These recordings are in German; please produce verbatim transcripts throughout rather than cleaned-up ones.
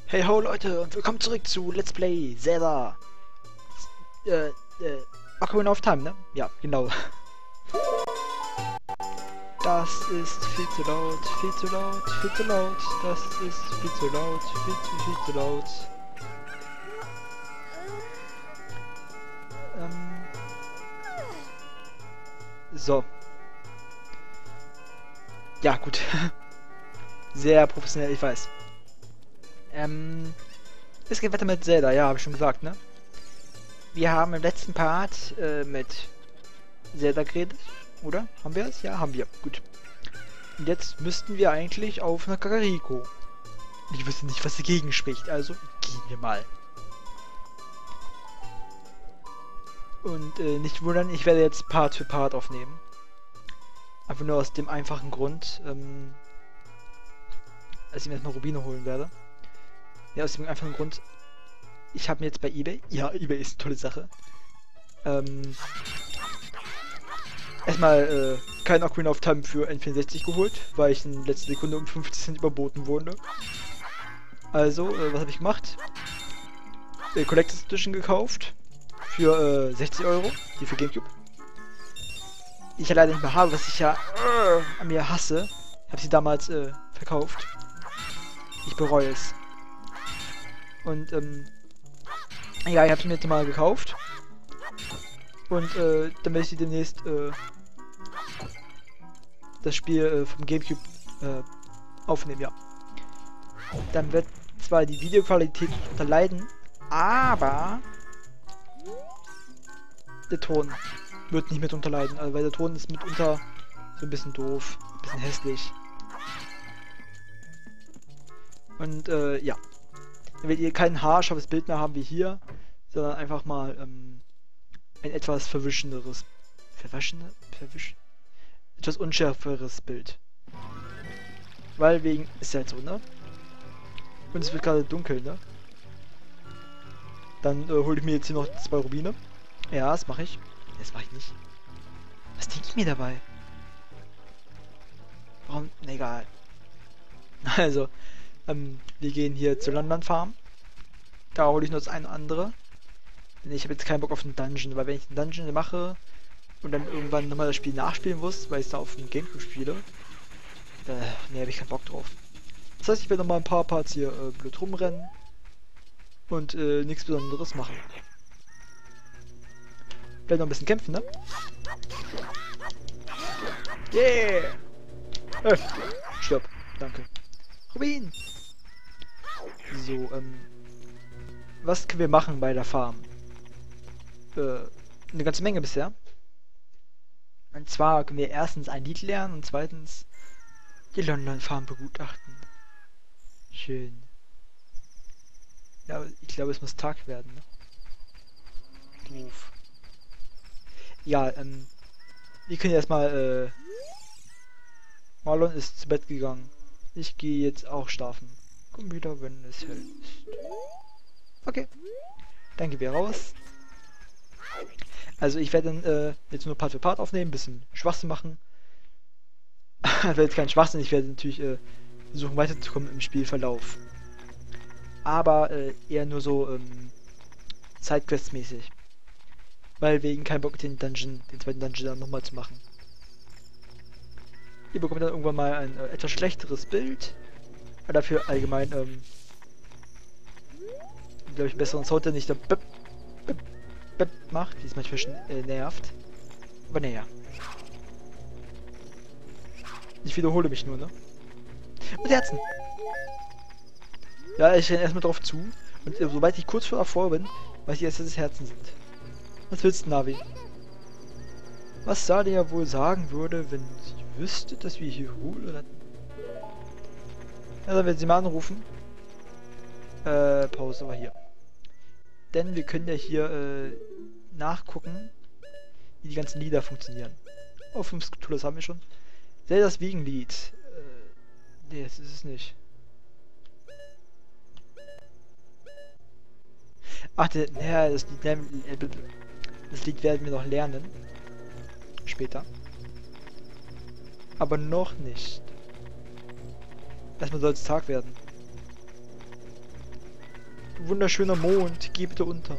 Hey ho Leute und willkommen zurück zu Let's Play Zelda. Äh, äh, Ocarina of Time, ne? Ja, genau. Das ist viel zu laut, viel zu laut, viel zu laut. Das ist viel zu laut, viel zu, viel zu laut. Ähm. So. Ja, gut. Sehr professionell, ich weiß. Ähm. Es geht weiter mit Zelda, ja, habe ich schon gesagt, ne? Wir haben im letzten Part äh, mit Zelda geredet, oder? Haben wir es? Ja, haben wir. Gut. Und jetzt müssten wir eigentlich auf eine Kakariko. Ich wüsste nicht, was dagegen spricht, also gehen wir mal. Und äh, nicht wundern, ich werde jetzt Part für Part aufnehmen. Einfach nur aus dem einfachen Grund, ähm, als ich mir erstmal Rubine holen werde. Ja, aus dem einfachen Grund, ich habe mir jetzt bei eBay, ja, eBay ist eine tolle Sache, ähm, erstmal äh, kein Ocarina of Time für N vierundsechzig geholt, weil ich in letzter Sekunde um fünfzig Cent überboten wurde. Also, äh, was habe ich gemacht? Äh, Collectors Edition gekauft für äh, sechzig Euro, die für Gamecube. Ich ja leider nicht mehr habe, was ich ja äh, an mir hasse. Ich habe sie damals äh, verkauft. Ich bereue es. Und ähm, ja, ich habe sie mir jetzt mal gekauft. Und äh, dann werde ich demnächst äh, das Spiel äh, vom Gamecube äh, aufnehmen, ja. Dann wird zwar die Videoqualität darunter leiden, aber der Ton wird nicht mit unterleiden, also weil der Ton ist mitunter so ein bisschen doof, ein bisschen hässlich. Und äh, ja. Dann werdet ihr kein haarscharfes Bild mehr haben wie hier, sondern einfach mal ähm, ein etwas verwischenderes, verwaschene, verwisch, etwas unschärferes Bild. Weil wegen, ist ja halt so, ne? Und es wird gerade dunkel, ne? Dann äh, hole ich mir jetzt hier noch zwei Rubine. Ja, das mache ich. Das mache ich nicht. Was denke ich mir dabei? Warum? Na, egal. Also, ähm, wir gehen hier zur London Farm. Da hole ich nur das eine oder andere. Denn ich habe jetzt keinen Bock auf einen Dungeon, weil wenn ich einen Dungeon mache und dann irgendwann nochmal das Spiel nachspielen muss, weil ich es da auf dem Gamecube spiele, äh, ne, habe ich keinen Bock drauf. Das heißt, ich werde nochmal ein paar Parts hier äh, blöd rumrennen und äh, nichts Besonderes machen. Ich werde noch ein bisschen kämpfen, ne? Yeah! Äh, stirb. Danke. Rubin! So, ähm... was können wir machen bei der Farm? Äh, eine ganze Menge bisher. Und zwar können wir erstens ein Lied lernen und zweitens die London Farm begutachten. Schön. Ja, ich glaube, es muss Tag werden, ne? Doof. Ja, ähm... wir können erstmal, äh... Marlon ist zu Bett gegangen. Ich gehe jetzt auch schlafen. Komm wieder, wenn es hell ist. Okay. Dann gehen wir raus. Also ich werde dann äh, jetzt nur Part für Part aufnehmen, ein bisschen Schwachsinn machen. Ich werde jetzt kein Schwachsinn, ich werde natürlich äh, versuchen weiterzukommen im Spielverlauf. Aber äh, eher nur so ähm, Sidequests mäßig. Weil wegen kein Bock den Dungeon, den zweiten Dungeon dann nochmal zu machen. Ihr bekommt dann irgendwann mal ein äh, etwas schlechteres Bild. Aber dafür allgemein, ähm, glaube ich, einen besseren Sound, der nicht der Bip, Bip, Bip macht, wie es manchmal schon äh, nervt. Aber naja. Ich wiederhole mich nur, ne? Und Herzen! Ja, ich renne erstmal drauf zu. Und äh, sobald ich kurz vor davor bin, weiß ich erst, dass es Herzen sind. Was willst du, Navi? Was Sadia wohl sagen würde, wenn sie wüsste, dass wir hier Hyrule retten? Ja, dann werden sie mal anrufen. Äh, Pause war hier. Denn wir können ja hier äh, nachgucken, wie die ganzen Lieder funktionieren. Oh, fünf Skulpturen haben wir schon. Zeldas Wiegenlied. Äh, nee, das ist es nicht. Ach, der, ja, das Lied, das Lied werden wir noch lernen. Später. Aber noch nicht. Erstmal soll es Tag werden. wunderschöner Mond, geh bitte unter.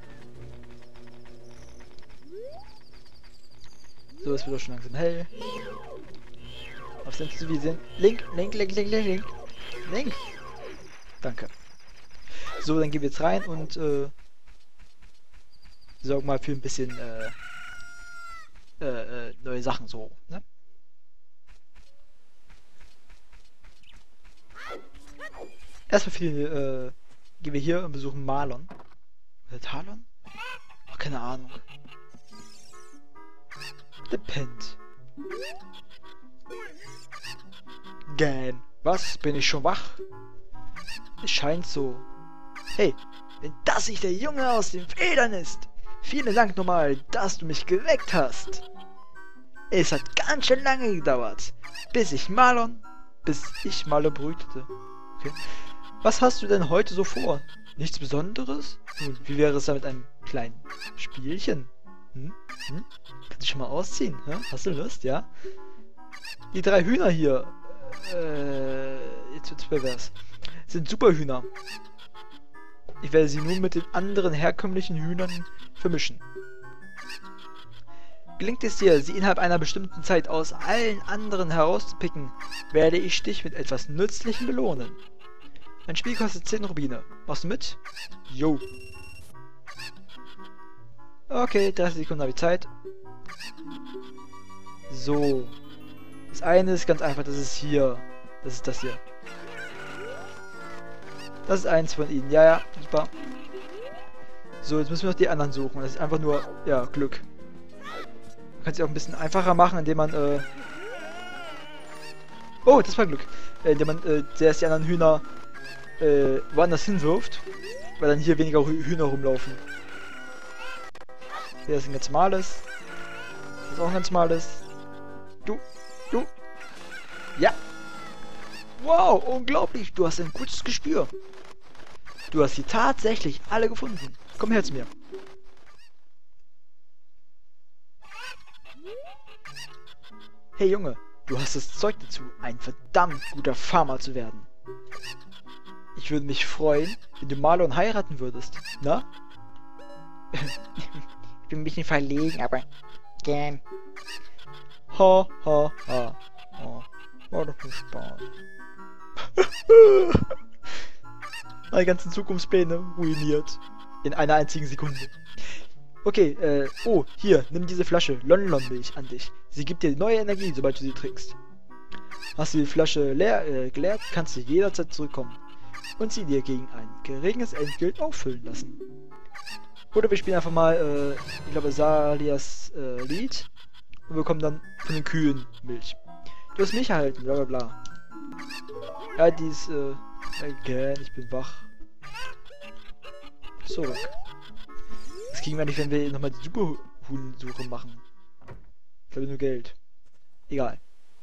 So, es wird auch schon langsam hell. Was sind Sie, wie sehen? Link, Link, Link, Link, Link, Link. Link. Danke. So, dann gehen wir jetzt rein und äh, sorgen mal für ein bisschen äh, äh, äh, neue Sachen so, ne? Erstmal für die, äh, gehen wir hier und besuchen Marlon. Oder Talon? Ach, keine Ahnung. Depend. Gähn. Was? Bin ich schon wach? Es scheint so. Hey, wenn das nicht der Junge aus den Federn ist. Vielen Dank nochmal, dass du mich geweckt hast. Es hat ganz schön lange gedauert, bis ich Marlon, bis ich Marlon brütete. Okay. Was hast du denn heute so vor? Nichts Besonderes? Nun, wie wäre es da mit einem kleinen Spielchen? Hm? Hm? Kannst du schon mal ausziehen? Hä? Hast du Lust, ja? Die drei Hühner hier, äh, jetzt wird's pervers, sind Superhühner. Ich werde sie nun mit den anderen herkömmlichen Hühnern vermischen. Gelingt es dir, sie innerhalb einer bestimmten Zeit aus allen anderen herauszupicken, werde ich dich mit etwas Nützlichem belohnen. Ein Spiel kostet zehn Rubine. Machst du mit? Jo. Okay, dreißig Sekunden habe ich Zeit. So. Das eine ist ganz einfach, das ist hier. Das ist das hier. Das ist eins von ihnen. Ja, ja, super. So, jetzt müssen wir noch die anderen suchen. Das ist einfach nur, ja, Glück. Man kann es auch ein bisschen einfacher machen, indem man, äh... Oh, das war Glück. Äh, indem man, äh, zuerst die anderen Hühner, äh, woanders hinwirft. Weil dann hier weniger Hühner rumlaufen. Hier ist ein ganz normales. Das ist auch ein ganz normales. Du, du. Ja. Wow, unglaublich. Du hast ein gutes Gespür. Du hast sie tatsächlich alle gefunden. Komm her zu mir. Hey Junge, du hast das Zeug dazu, ein verdammt guter Farmer zu werden. Ich würde mich freuen, wenn du Marlon heiraten würdest. Na? Ich bin ein bisschen verlegen, aber gern. Ha, ha, ha. Oh, war doch nur Spaß. Meine ganzen Zukunftspläne ruiniert. In einer einzigen Sekunde. Okay, äh, oh, hier, nimm diese Flasche Lonlon-Milch an dich. Sie gibt dir neue Energie, sobald du sie trinkst. Hast du die Flasche leer, äh, geleert, kannst du jederzeit zurückkommen und sie dir gegen ein geringes Entgelt auffüllen lassen. Oder wir spielen einfach mal, äh, ich glaube, Salias äh, Lied und bekommen dann von den Kühen Milch. Du hast Milch erhalten, bla bla bla. Ja, die ist, äh, again, ich bin wach. Zurück. Das kriegen wir nicht, wenn wir nochmal die Superhuhnsuche machen. Ich glaube nur Geld. Egal.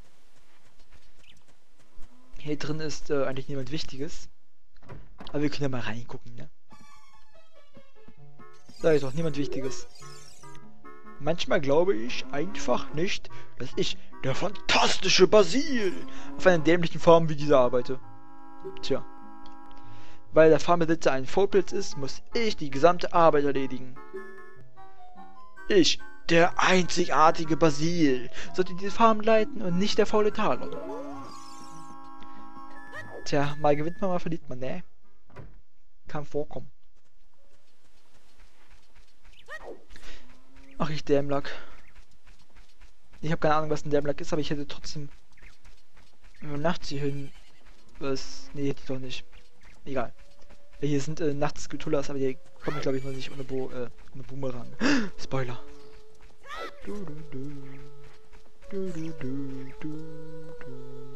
Hier drin ist äh, eigentlich niemand Wichtiges. Aber wir können ja mal reingucken, ne? Da ist auch niemand Wichtiges. Manchmal glaube ich einfach nicht, dass ich, der fantastische Basil, auf einer dämlichen Farm wie dieser arbeite. Tja. Weil der Farmbesitzer ein Vollpilz ist, muss ich die gesamte Arbeit erledigen. Ich, der einzigartige Basil, sollte diese Farm leiten und nicht der faule Talon. Tja, mal gewinnt man, mal verliert man, ne? Kann vorkommen. Ach, ich Dämlack. Ich habe keine Ahnung, was ein Dämlack ist, aber ich hätte trotzdem nachts hier hin. Was? Nee, hätte ich doch nicht. Egal. Hier sind äh, nachts Skutullas, aber die kommen, glaube ich, noch nicht ohne, Bo äh, ohne Boomerang. Spoiler. Du, du, du. Du, du, du, du, du.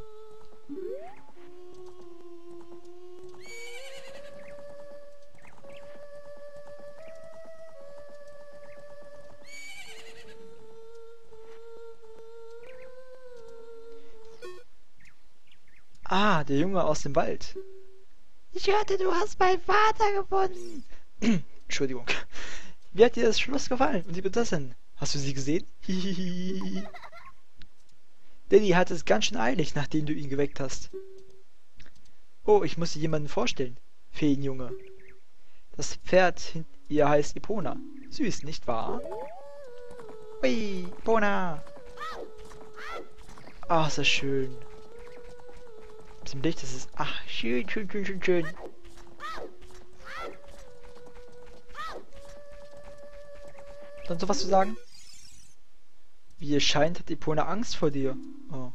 Ah, der Junge aus dem Wald. Ich hörte, du hast meinen Vater gefunden. Entschuldigung. Wie hat dir das Schloss gefallen? Und die Prinzessin? Hast du sie gesehen? Hihihi. Daddy hat es ganz schön eilig, nachdem du ihn geweckt hast. Oh, ich muss dir jemanden vorstellen. Feenjunge. Das Pferd hinter ihr heißt Epona. Süß, nicht wahr? Hui, Epona! Ah, ist das schön. Mit dem Licht, das ist... Ach, schön, schön, schön, schön, schön. Sonst noch was zu sagen? Wie es scheint, hat Epona Angst vor dir. Oh.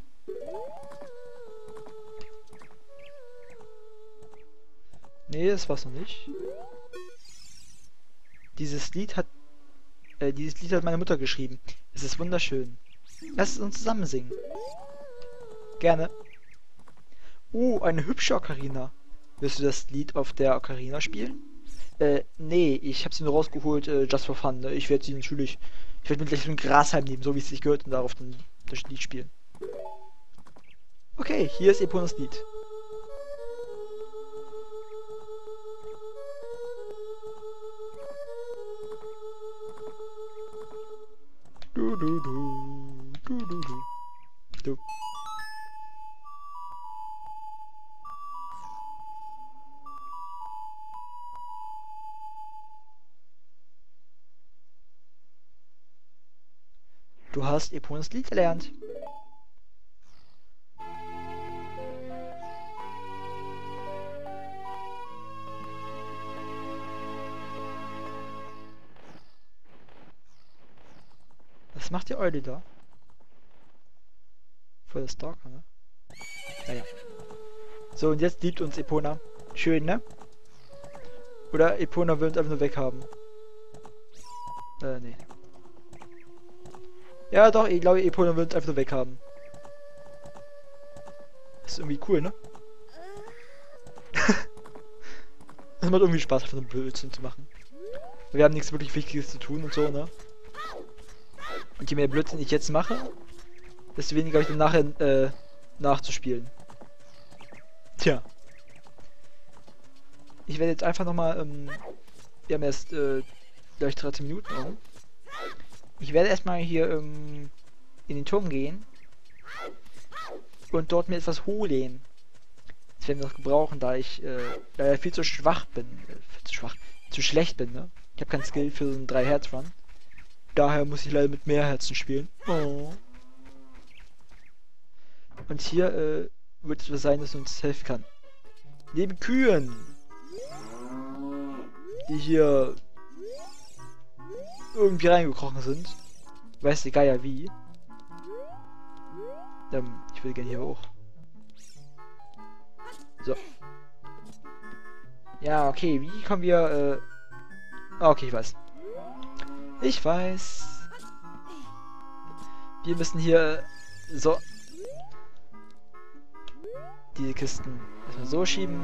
Nee, das war's noch nicht. Dieses Lied hat... Äh, dieses Lied hat meine Mutter geschrieben. Es ist wunderschön. Lass es uns zusammen singen. Gerne. Uh, eine hübsche Ocarina. Willst du das Lied auf der Ocarina spielen? Äh, nee, ich habe sie nur rausgeholt, äh, just for fun. Ne? Ich werde sie natürlich... Ich werde mir gleich so ein Grashalm nehmen, so wie es sich gehört, und darauf dann das Lied spielen. Okay, hier ist Eponas Lied. Du, du, du, du, du, du. Du. Du hast Eponas Lied gelernt. Was macht die Eule da? Voll der Stalker, ne? Naja. So, und jetzt liebt uns Epona. Schön, ne? Oder Epona will uns einfach nur weghaben. Äh, nee. Ja, doch, ich glaube, Epona will uns einfach nur weghaben. Das ist irgendwie cool, ne? Das macht irgendwie Spaß, einfach so einen Blödsinn zu machen. Wir haben nichts wirklich Wichtiges zu tun und so, ne? Und je mehr Blödsinn ich jetzt mache, desto weniger habe ich dann nachher äh, nachzuspielen. Tja. Ich werde jetzt einfach nochmal, ähm, wir haben erst äh, gleich dreizehn Minuten um. Ich werde erstmal hier ähm, in den Turm gehen und dort mir etwas holen. Das werden wir noch gebrauchen, da ich äh, leider viel zu schwach bin. Äh, viel zu schwach, zu schlecht bin, ne? Ich habe kein Skill für so einen drei Herz Run. Daher muss ich leider mit mehr Herzen spielen. Oh. Und hier äh, wird es was sein, das uns helfen kann. Neben Kühen, die hier irgendwie reingekrochen sind. Weiß der Geier wie. Ähm, ich will gerne hier hoch. So. Ja, okay, wie kommen wir, äh... okay, ich weiß. Ich weiß. Wir müssen hier... So. Diese Kisten erstmal so schieben.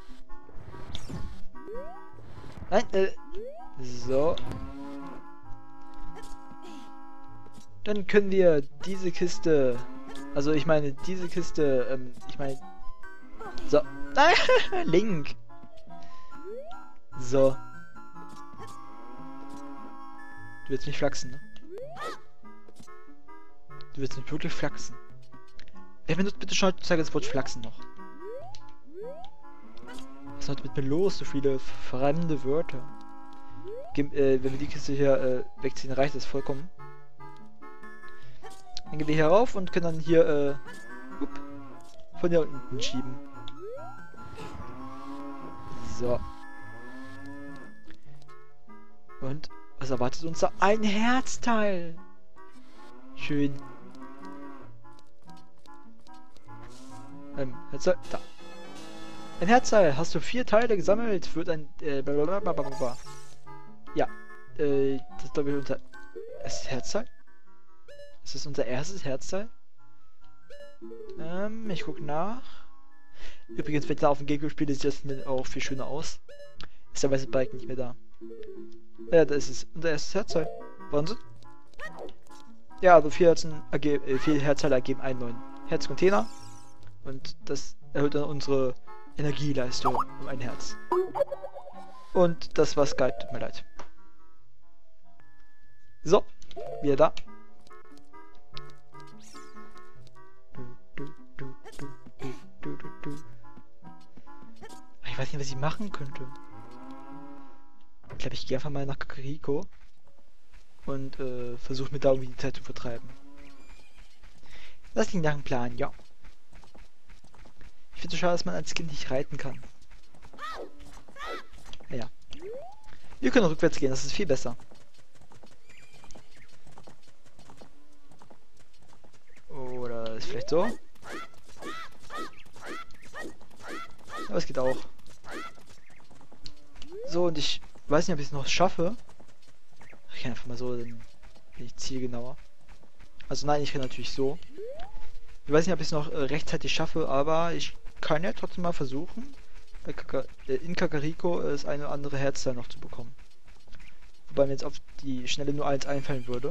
Nein, äh... So. Dann können wir diese Kiste... Also ich meine, diese Kiste... Ähm, ich meine... So. Link. So. Du willst nicht flachsen, ne? Du willst nicht wirklich flachsen. Wer benutzt bitte schon heutzutage das Wort flachsen noch? Was ist heute mit mir los? So viele fremde Wörter. Ge äh, wenn wir die Kiste hier äh, wegziehen, reicht das vollkommen. Dann gehen wir hier rauf und können dann hier äh, up, von hier unten schieben. So. Und was erwartet uns da? Ein Herzteil! Schön. Ähm, Herzteil, da. Ein Herzteil. Hast du vier Teile gesammelt? Wird ein, äh, blablabla. Ja. Äh, das ist glaube ich unser erstes Herzteil. Ist das unser erstes Herzteil? Ähm, ich guck nach. Übrigens, wenn ich da auf dem Gamecube spiele, sieht das mir auch viel schöner aus. Ist der weiße Balken nicht mehr da. Ja, da ist es. Unser erstes Herzteil. Wahnsinn. Ja, also vier Herzen ergeben, äh, vier Herzteile ergeben einen neuen Herzcontainer. Und das erhöht dann unsere Energieleistung um ein Herz. Und das war Skype, tut mir leid. So, wieder da. Ich weiß nicht, was ich machen könnte. Ich glaube, ich gehe einfach mal nach Kakariko und äh, versuche mir da irgendwie die Zeit zu vertreiben. Das klingt nach einem Plan, ja. Ich finde es so schade, dass man als Kind nicht reiten kann. Naja. Wir können rückwärts gehen, das ist viel besser. Oder ist vielleicht so? Aber es geht auch. So, und ich weiß nicht, ob ich es noch schaffe. Ich kann einfach mal so, dann bin ich zielgenauer. Also nein, ich kann natürlich so. Ich weiß nicht, ob ich es noch äh, rechtzeitig schaffe, aber ich kann ja trotzdem mal versuchen, bei Kaka äh, in Kakariko äh, das eine oder andere Herzteil noch zu bekommen. Wobei mir jetzt auf die Schnelle nur eins einfallen würde.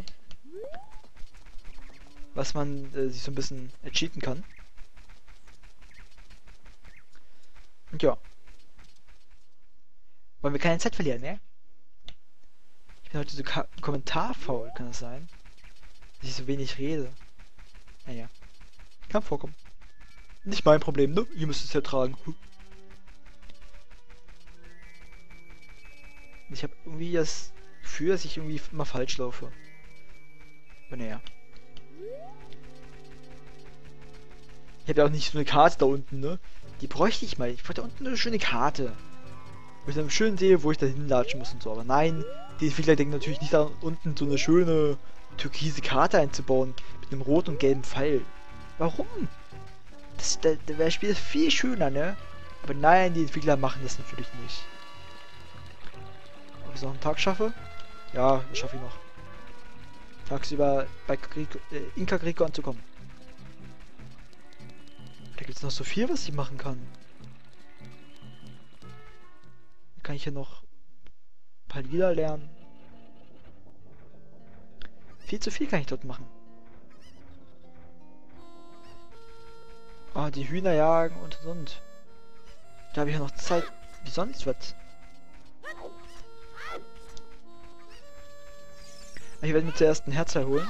Was man äh, sich so ein bisschen cheaten kann. Und ja. Wollen wir keine Zeit verlieren, ne? Ich bin heute so kommentarfaul, kann das sein? Dass ich so wenig rede. Naja. Kann vorkommen. Nicht mein Problem, ne? Ihr müsst es ja tragen. Ich habe irgendwie das Gefühl, dass ich irgendwie immer falsch laufe. Aber naja. Ich habe ja auch nicht so eine Karte da unten, ne? Die bräuchte ich mal. Ich wollte da unten eine schöne Karte. Wo ich dann schön sehe, wo ich da hinlatschen muss und so. Aber nein, die Entwickler denken natürlich nicht da unten so eine schöne türkise Karte einzubauen. Mit einem roten und gelben Pfeil. Warum? Das, da, da wäre das Spiel viel schöner, ne? Aber nein, die Entwickler machen das natürlich nicht. Ob ich es noch einen Tag schaffe? Ja, das schaffe ich noch. Tagsüber bei Kakariko, äh, in Kakariko anzukommen. Da gibt es noch so viel, was ich machen kann. Da kann ich ja noch ein paar Lieder lernen. Viel zu viel kann ich dort machen. Oh, die Hühner jagen und und und. Da habe ich ja noch Zeit wie sonst was. Ich werde mir zuerst ein Herzteil holen.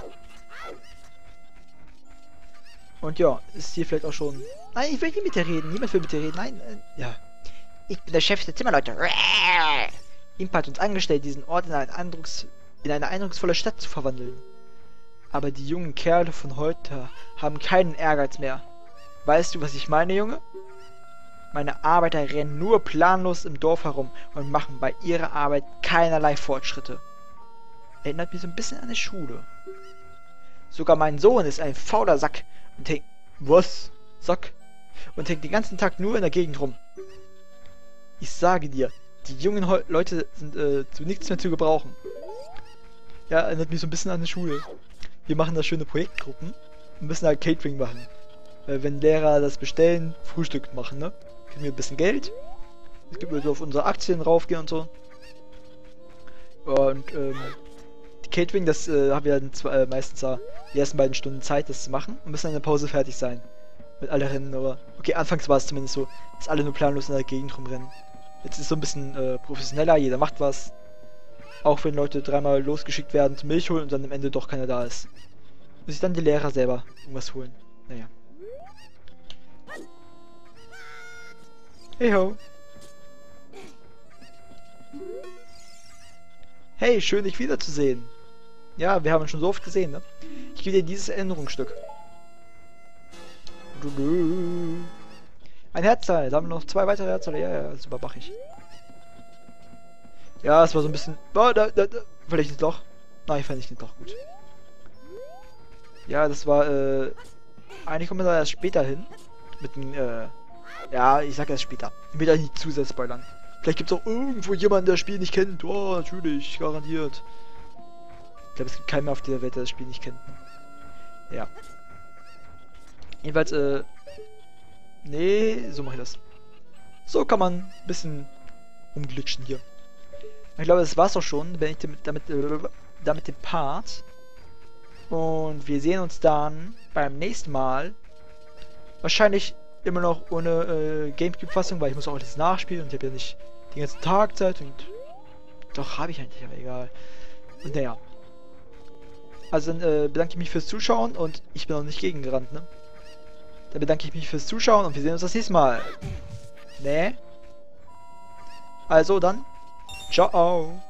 Und ja, ist hier vielleicht auch schon... Nein, ich will nicht mit dir reden. Niemand will mit dir reden. Nein, äh, ja. Ich bin der Chef der Zimmerleute. Imp hat uns angestellt, diesen Ort in, ein Eindrucks... in eine eindrucksvolle Stadt zu verwandeln. Aber die jungen Kerle von heute haben keinen Ehrgeiz mehr. Weißt du, was ich meine, Junge? Meine Arbeiter rennen nur planlos im Dorf herum und machen bei ihrer Arbeit keinerlei Fortschritte. Erinnert mich so ein bisschen an eine Schule. Sogar mein Sohn ist ein fauler Sack und hängt... Was? Sack? Und hängt den ganzen Tag nur in der Gegend rum. Ich sage dir, die jungen Heu Leute sind äh, zu nichts mehr zu gebrauchen. Ja, erinnert mich so ein bisschen an eine Schule. Wir machen da schöne Projektgruppen und müssen halt Catering machen. Weil wenn Lehrer das bestellen, Frühstück machen, ne? Kriegen wir ein bisschen Geld. Es gibt also auf unsere Aktien raufgehen und so. Und ähm, die Catering, das äh, haben wir dann zwar, äh, meistens äh, die ersten beiden Stunden Zeit, das zu machen und müssen dann in der Pause fertig sein. Mit alle Rennen, aber okay, anfangs war es zumindest so, dass alle nur planlos in der Gegend rumrennen. Jetzt ist es so ein bisschen äh, professioneller, jeder macht was. Auch wenn Leute dreimal losgeschickt werden zum Milch holen und dann am Ende doch keiner da ist. Muss sich dann die Lehrer selber irgendwas holen. Naja. Hey ho. Hey, schön dich wiederzusehen. Ja, wir haben uns schon so oft gesehen, ne? Ich gebe dir dieses Erinnerungsstück. Ein Herzteil. Da haben wir noch zwei weitere Herzteile. Ja, ja, super, mach ich. Ja, es war so ein bisschen... Oh, da, da, da. Vielleicht ins Loch. Nein, ich fand nicht ins Loch. Gut. Ja, das war, äh... eigentlich kommen wir da erst später hin. Mit dem, äh... Ja, ich sag erst später. Ich will da nicht zu sehr spoilern. Vielleicht gibt es auch irgendwo jemanden, der das Spiel nicht kennt. Oh, natürlich, garantiert. Ich glaube, es gibt keinen mehr auf dieser Welt, der das Spiel nicht kennt. Ja. Jedenfalls, äh... Nee, so mache ich das. So kann man ein bisschen umglitschen hier. Ich glaube, das war's auch schon, wenn ich damit, damit, äh, damit den Part. Und wir sehen uns dann beim nächsten Mal. Wahrscheinlich immer noch ohne äh, Gamecube-Fassung, weil ich muss auch alles nachspielen und ich habe ja nicht den ganzen Tag Zeit und... Doch, habe ich eigentlich, aber egal. Und naja. Also dann äh, bedanke ich mich fürs Zuschauen und ich bin noch nicht gegengerannt, ne? Dann bedanke ich mich fürs Zuschauen und wir sehen uns das nächste Mal. Ne? Also dann, ciao.